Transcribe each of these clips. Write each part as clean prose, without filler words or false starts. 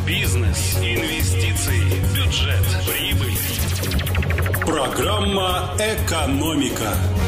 Бизнес, инвестиции, бюджет, прибыль. Программа «Экономика».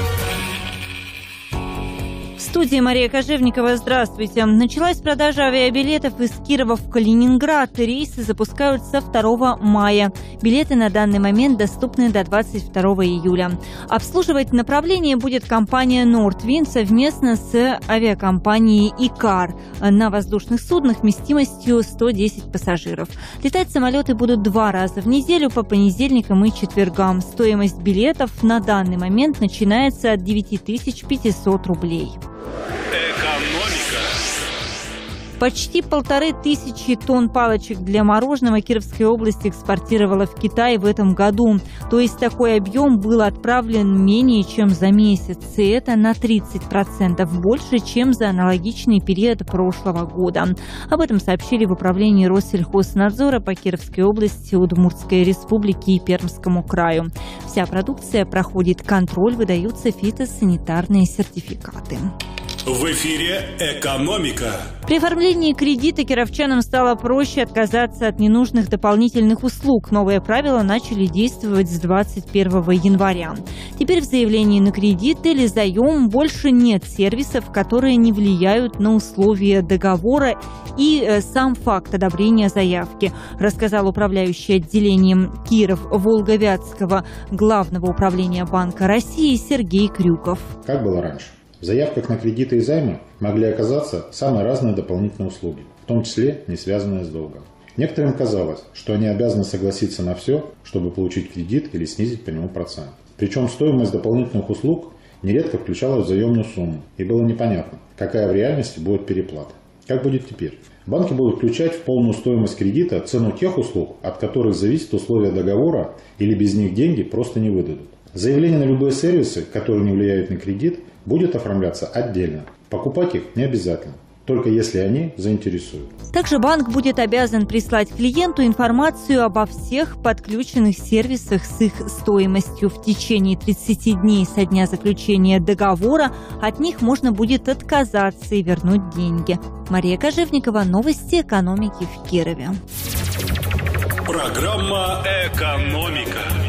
В студии Мария Кожевникова. Здравствуйте. Началась продажа авиабилетов из Кирова в Калининград. Рейсы запускаются 2 мая. Билеты на данный момент доступны до 22 июля. Обслуживать направление будет компания «Нордвинд» совместно с авиакомпанией «Икар» на воздушных суднах вместимостью 110 пассажиров. Летать самолеты будут 2 раза в неделю по понедельникам и четвергам. Стоимость билетов на данный момент начинается от 9500 рублей. Почти 1500 тонн палочек для мороженого Кировская область экспортировала в Китай в этом году. То есть такой объем был отправлен менее чем за месяц. И это на 30% больше, чем за аналогичный период прошлого года. Об этом сообщили в управлении Россельхознадзора по Кировской области, Удмуртской республике и Пермскому краю. Вся продукция проходит контроль, выдаются фитосанитарные сертификаты. В эфире «Экономика». При оформлении кредита кировчанам стало проще отказаться от ненужных дополнительных услуг. Новые правила начали действовать с 21 января. Теперь в заявлении на кредит или заем больше нет сервисов, которые не влияют на условия договора и сам факт одобрения заявки, рассказал управляющий отделением Киров-Волговятского Главного управления Банка России Сергей Крюков. Как было раньше? В заявках на кредиты и займы могли оказаться самые разные дополнительные услуги, в том числе не связанные с долгом. Некоторым казалось, что они обязаны согласиться на все, чтобы получить кредит или снизить по нему процент. Причем стоимость дополнительных услуг нередко включалась в заемную сумму, и было непонятно, какая в реальности будет переплата. Как будет теперь? Банки будут включать в полную стоимость кредита цену тех услуг, от которых зависят условия договора, или без них деньги просто не выдадут. Заявление на любые сервисы, которые не влияют на кредит, будет оформляться отдельно. Покупать их не обязательно, только если они заинтересуют. Также банк будет обязан прислать клиенту информацию обо всех подключенных сервисах с их стоимостью. В течение 30 дней со дня заключения договора от них можно будет отказаться и вернуть деньги. Мария Кожевникова, новости экономики в Кирове. Программа «Экономика».